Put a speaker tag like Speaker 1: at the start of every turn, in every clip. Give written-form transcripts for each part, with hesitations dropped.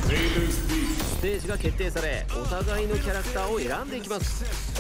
Speaker 1: ステージが決定され、お互いのキャラクターを選んでいきます。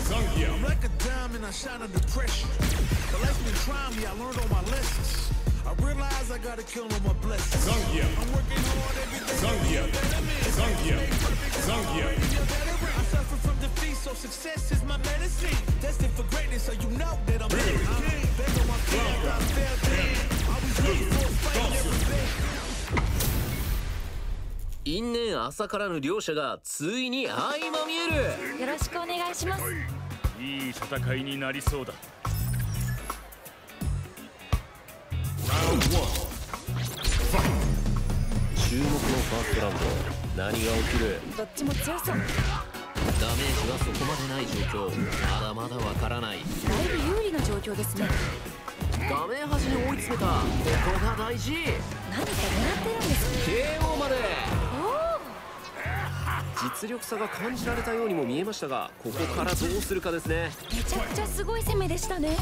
Speaker 1: 因縁朝からの両者がついに相まみえる。
Speaker 2: よろしくお願いします。
Speaker 3: いい戦いになりそうだ。
Speaker 1: 注目のファーストラウンド、何が起きる？
Speaker 2: どっちも強そう。
Speaker 1: ダメージはそこまでない状況。まだまだわからない。
Speaker 2: だいぶ有利な状況ですね。
Speaker 1: 画面端に追い詰めた。ここが大事。
Speaker 2: 何か狙ってるんですか？
Speaker 1: KO まで。
Speaker 2: お
Speaker 1: 実力差が感じられたようにも見えましたが、ここからどうするかですね。
Speaker 2: お、めちゃくちゃすごい攻めでしたね。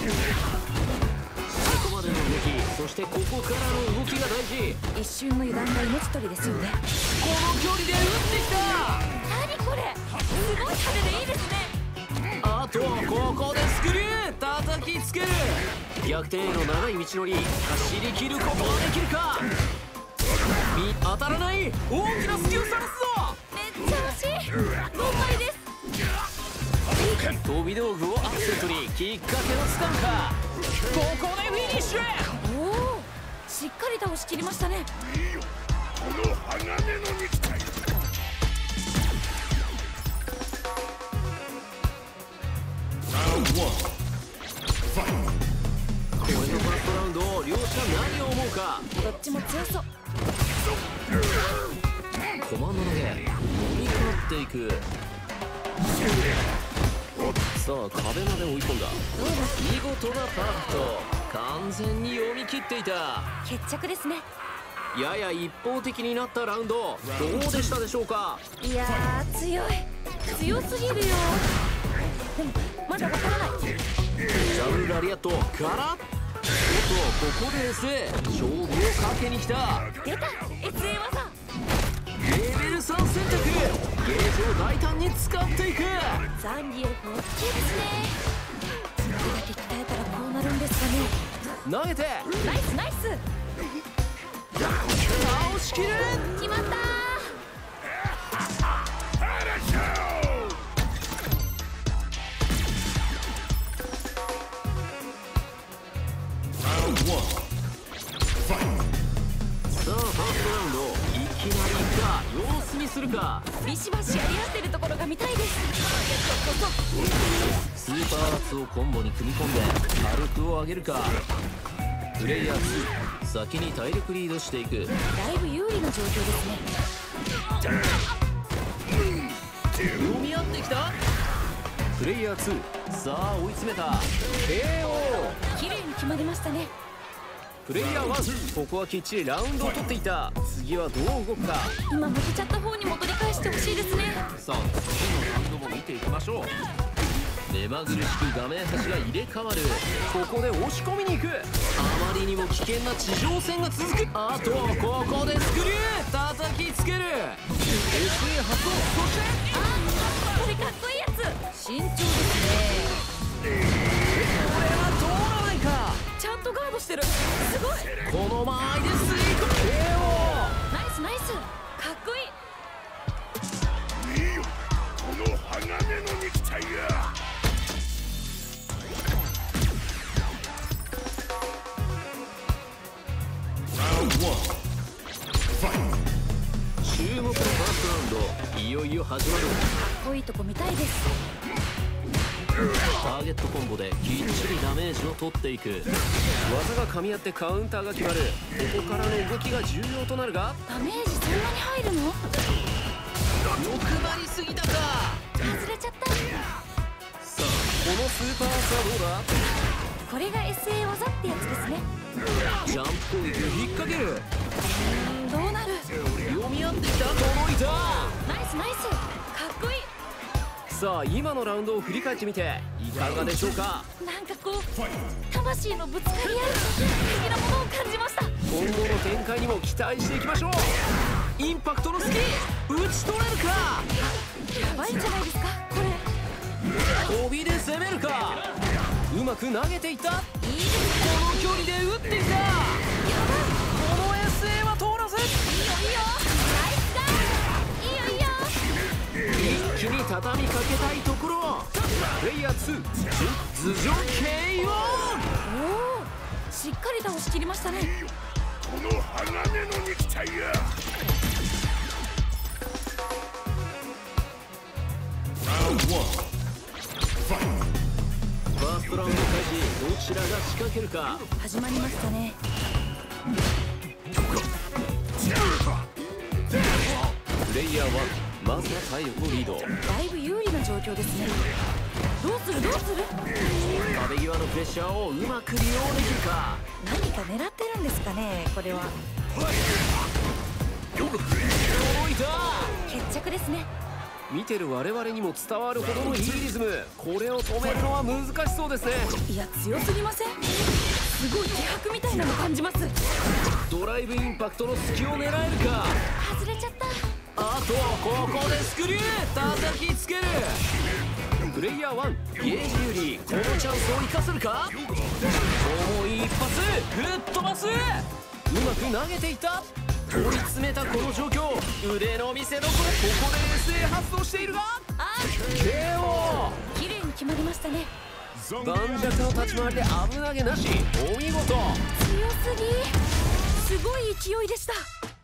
Speaker 1: ここまでの動き、そしてここからの動きが大事。
Speaker 2: 一瞬の油断が命取りですよね。
Speaker 1: この距離で打ってきた。
Speaker 2: 何これ、すごい派手でいいですね。
Speaker 1: あとはここでスクリュー叩きつける。逆転への長い道のり、走り切ることができるか。当たらない。大きな隙をさらすぞ。
Speaker 2: めっちゃ惜しい。豪快です。
Speaker 1: 飛び道具をアクセントにきっかけをつかむか。ここでフィニッシュ。
Speaker 2: おお、しっかり倒し切りましたね。
Speaker 3: この鋼の肉体。
Speaker 1: これのファーストラウンドを両者何を思うか。
Speaker 2: どっちも強そう。
Speaker 1: コマンド投げ、飲み込っていく。さあ壁まで追い込んだ。見事なパーフェクト。完全に読み切っていた。
Speaker 2: 決着ですね。
Speaker 1: やや一方的になったラウンド、どうでしたでしょうか。
Speaker 2: いやー、強すぎるよ。でもまだわからない。
Speaker 1: ダブルラリアットからここで SA 勝負をかけに来た。
Speaker 2: 出た SA 技。
Speaker 1: レベル3選択。ゲージを大胆に使っていく。
Speaker 2: ザンギエルフ大きいですね。これだけ鍛えたらこうなるんですかね。
Speaker 1: 投げて
Speaker 2: ナイスナイス。
Speaker 1: 倒しきる。
Speaker 2: 決まったー。
Speaker 1: さあファーストラウンド、いきなりいった様子見するか。
Speaker 2: ビシバシやり合ってるところが見たいです。
Speaker 1: スーパーアーツをコンボに組み込んで火力を上げるか。プレイヤー2、先に体力リードしていく。
Speaker 2: だいぶ有利な状況ですね。
Speaker 1: 読み合ってきた。プレイヤー2、さあ追い詰めた。 KO。
Speaker 2: 綺麗に決まりましたね。
Speaker 1: プレイヤー1、ここはきっちりラウンドを取っていた。次はどう動くか。
Speaker 2: 今負けちゃった方に戻り返してほしいですね。
Speaker 1: さあ次のラウンドも見ていきましょう。目まぐるしく画面端が入れ替わる。ここで押し込みに行く。あまりにも危険な地上戦が続く。あとはここでスクリュー叩きつける。 SA 発動。そして
Speaker 2: これかっこいいやつ。慎重ですね。
Speaker 1: これは通らないか。
Speaker 2: ちゃんとガードしてる。すごい。
Speaker 1: この間合いでスリーコ KO。
Speaker 2: ナイスナイス、かっこいい。
Speaker 3: いいよ、この鋼の肉体が。
Speaker 1: 注目のファーストラウンド、いよいよ始まる。
Speaker 2: かっこいいとこ見たいです。
Speaker 1: ターゲットコンボできっちりダメージを取っていく。技が噛み合ってカウンターが決まる。ここからの動きが重要となるが、
Speaker 2: ダメージそんなに入るの？
Speaker 1: 欲張りすぎたか。
Speaker 2: 外れちゃった。
Speaker 1: さあこのスーパーアーツはどうだ。
Speaker 2: これが SA 技ってやつですね。
Speaker 1: ジャンプ攻撃を引っ掛ける。
Speaker 2: どうなる？
Speaker 1: 読み合ってきた。届いた。
Speaker 2: ナイスナイス、かっこいい。
Speaker 1: さあ今のラウンドを振り返ってみていかがでしょうか。
Speaker 2: なんかこう魂のぶつかり合い的なものを感じました。
Speaker 1: 今後の展開にも期待していきましょう。 インパクトのスキー打ち取れるか。
Speaker 2: やばいんじゃないですかこれ。
Speaker 1: 飛びで攻めるか。うまく投げていった。こ
Speaker 2: いいですね。
Speaker 1: の距離で打っていった。この SA は通らず。
Speaker 2: いいよいいよ。ナイスだ。いいよいいよ。
Speaker 1: 一気に畳みかけたいところ。プレイヤー2頭上 KO。
Speaker 2: おお、しっかり倒しきりましたね。
Speaker 3: この鋼の肉体や。
Speaker 1: ファーストラウンド開始、どちらが仕掛けるか。
Speaker 2: 始まりましたね。
Speaker 1: プレイヤー1、まずは体力をリード。
Speaker 2: だいぶ有利な状況ですね。どうするどうする。
Speaker 1: 壁際のプレッシャーをうまく利用できるか。
Speaker 2: 何か狙ってるんですかねこれは。
Speaker 1: 届いた。
Speaker 2: 決着ですね。
Speaker 1: 見てる我々にも伝わるほどのいいリズム。これを止めるのは難しそうですね。
Speaker 2: いや強すぎません。すごい気迫みたいなの感じます。
Speaker 1: ドライブインパクトの隙を狙えるか。
Speaker 2: 外れちゃった。
Speaker 1: あとここでスクリュー叩きつける。プレイヤー1、ゲージ有利。このチャンスを生かせるか。今日も一発ぶっ飛ばす。うまく投げていった。追い詰めたこの状況。腕の見せ所。ここで SA 発動しているが KO。
Speaker 2: 綺麗に決まりましたね。
Speaker 1: 盤石の立ち回りで危なげなし。お見事。
Speaker 2: 強すぎ。すごい勢いでした。